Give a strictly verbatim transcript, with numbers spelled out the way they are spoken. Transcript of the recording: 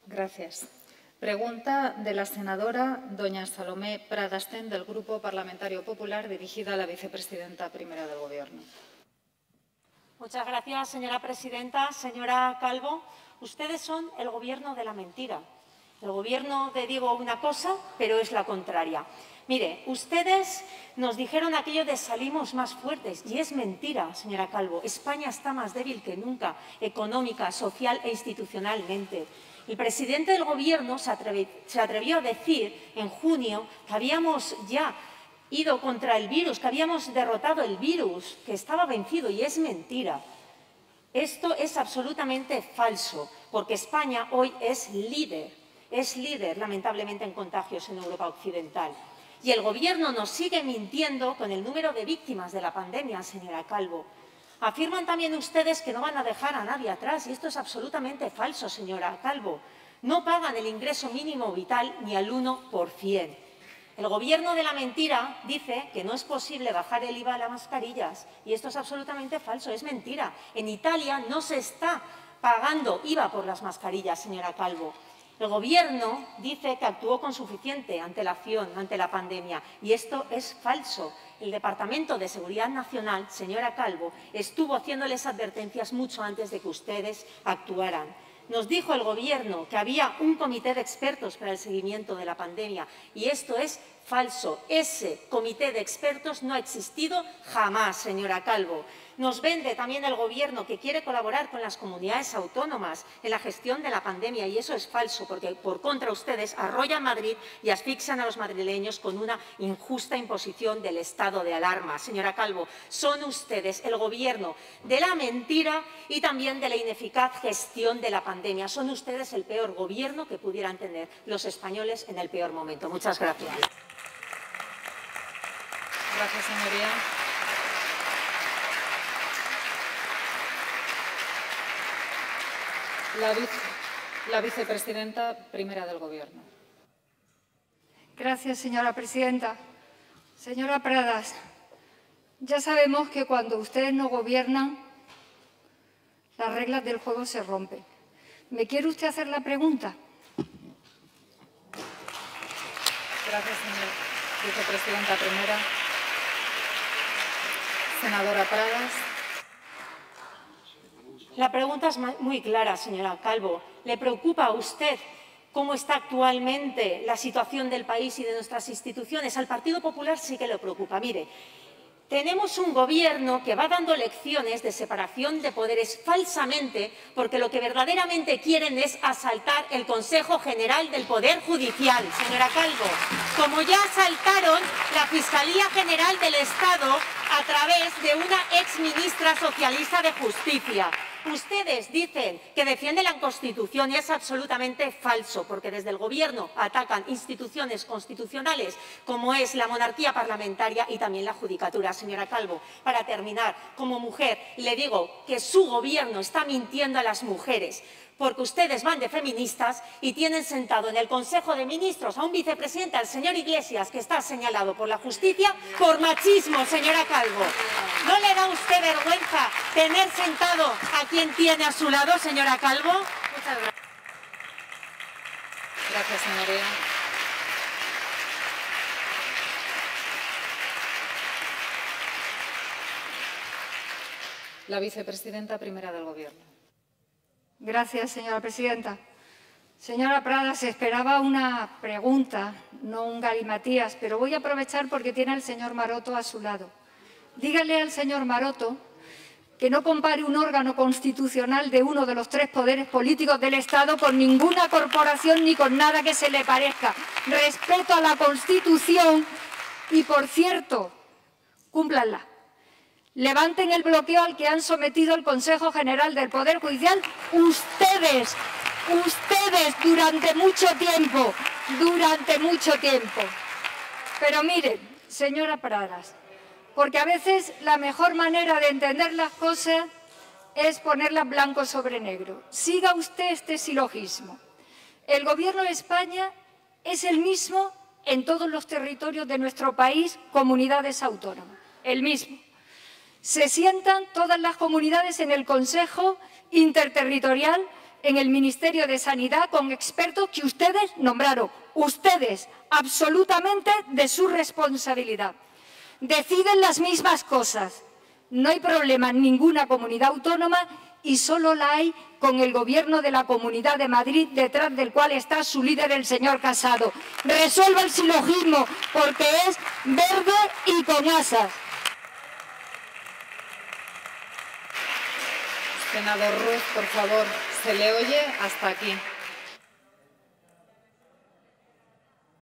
Gracias. Pregunta de la senadora doña Salomé Pradastén, del Grupo Parlamentario Popular, dirigida a la vicepresidenta primera del Gobierno. Muchas gracias, señora presidenta. Señora Calvo, ustedes son el Gobierno de la mentira. El Gobierno de digo una cosa, pero es la contraria. Mire, ustedes nos dijeron aquello de salimos más fuertes, y es mentira, señora Calvo. España está más débil que nunca, económica, social e institucionalmente. El presidente del Gobierno se, atrevi, se atrevió a decir en junio que habíamos ya ido contra el virus, que habíamos derrotado el virus, que estaba vencido, y es mentira. Esto es absolutamente falso, porque España hoy es líder, es líder, lamentablemente, en contagios en Europa Occidental. Y el Gobierno nos sigue mintiendo con el número de víctimas de la pandemia, señora Calvo. Afirman también ustedes que no van a dejar a nadie atrás, y esto es absolutamente falso, señora Calvo. No pagan el ingreso mínimo vital ni al uno por cien. El Gobierno de la mentira dice que no es posible bajar el I V A a las mascarillas, y esto es absolutamente falso, es mentira. En Italia no se está pagando I V A por las mascarillas, señora Calvo. El Gobierno dice que actuó con suficiente antelación ante la pandemia, y esto es falso. El Departamento de Seguridad Nacional, señora Calvo, estuvo haciéndoles advertencias mucho antes de que ustedes actuaran. Nos dijo el Gobierno que había un comité de expertos para el seguimiento de la pandemia, y esto es falso. Ese comité de expertos no ha existido jamás, señora Calvo. Nos vende también el Gobierno que quiere colaborar con las comunidades autónomas en la gestión de la pandemia, y eso es falso, porque por contra ustedes arrollan Madrid y asfixian a los madrileños con una injusta imposición del estado de alarma. Señora Calvo, son ustedes el Gobierno de la mentira y también de la ineficaz gestión de la pandemia. Son ustedes el peor Gobierno que pudieran tener los españoles en el peor momento. Muchas gracias. Gracias, señoría. La, vice, la vicepresidenta primera del Gobierno. Gracias, señora presidenta. Señora Pradas, ya sabemos que cuando ustedes no gobiernan, las reglas del juego se rompen. ¿Me quiere usted hacer la pregunta? Gracias, señora vicepresidenta primera. Senadora Pradas. La pregunta es muy clara, señora Calvo. ¿Le preocupa a usted cómo está actualmente la situación del país y de nuestras instituciones? Al Partido Popular sí que le preocupa. Mire, tenemos un Gobierno que va dando lecciones de separación de poderes falsamente, porque lo que verdaderamente quieren es asaltar el Consejo General del Poder Judicial, señora Calvo, como ya asaltaron la Fiscalía General del Estado a través de una exministra socialista de Justicia. Ustedes dicen que defienden la Constitución y es absolutamente falso, porque desde el Gobierno atacan instituciones constitucionales como es la monarquía parlamentaria y también la judicatura. Señora Calvo, para terminar, como mujer le digo que su Gobierno está mintiendo a las mujeres, porque ustedes van de feministas y tienen sentado en el Consejo de Ministros a un vicepresidente, al señor Iglesias, que está señalado por la justicia por machismo, señora Calvo. ¿No le da a usted vergüenza tener sentado a quien tiene a su lado, señora Calvo? Muchas gracias. Gracias, señoría. La vicepresidenta primera del Gobierno. Gracias, señora presidenta. Señora Pradas, se esperaba una pregunta, no un galimatías, pero voy a aprovechar porque tiene al señor Maroto a su lado. Dígale al señor Maroto que no compare un órgano constitucional de uno de los tres poderes políticos del Estado con ninguna corporación ni con nada que se le parezca. Respeto a la Constitución y, por cierto, cúmplanla. Levanten el bloqueo al que han sometido el Consejo General del Poder Judicial ustedes, ustedes durante mucho tiempo, durante mucho tiempo. Pero miren, señora Pradas, porque a veces la mejor manera de entender las cosas es ponerlas blanco sobre negro. Siga usted este silogismo. El Gobierno de España es el mismo en todos los territorios de nuestro país, comunidades autónomas, el mismo. Se sientan todas las comunidades en el Consejo Interterritorial en el Ministerio de Sanidad con expertos que ustedes nombraron. Ustedes, absolutamente de su responsabilidad. Deciden las mismas cosas. No hay problema en ninguna comunidad autónoma y solo la hay con el Gobierno de la Comunidad de Madrid, detrás del cual está su líder, el señor Casado. Resuelva el silogismo, porque es verde y con asas. Senador Ruz, por favor, se le oye hasta aquí.